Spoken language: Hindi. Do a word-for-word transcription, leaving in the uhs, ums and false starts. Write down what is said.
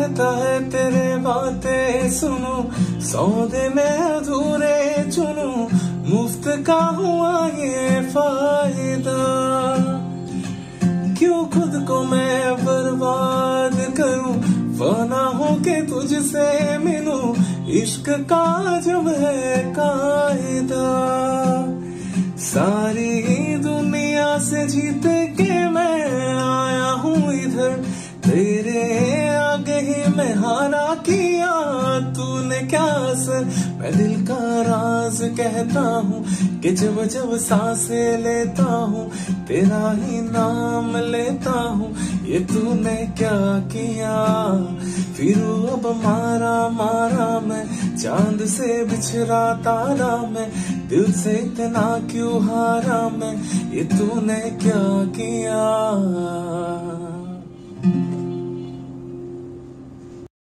कहता है तेरे बातें सुनूं, सौदे में अधूरे चुनूं, मुफ्त का हुआ ये फायदा। क्यों खुद को मैं बर्बाद करूं, फना हो के तुझसे मिलूं, इश्क का जब है कायदा। सारी दुनिया से जीत के मैं आया हूँ इधर, तेरे आगे ही मैं हारा किया तूने क्या असर। मैं दिल का राज कहता हूँ कि जब जब सांसें लेता हूँ तेरा ही नाम लेता हूँ, ये तूने क्या किया। फिर अब मारा मारा मैं, चांद से बिछड़ा तारा मैं, दिल से इतना क्यों हारा मैं, ये तूने क्या किया।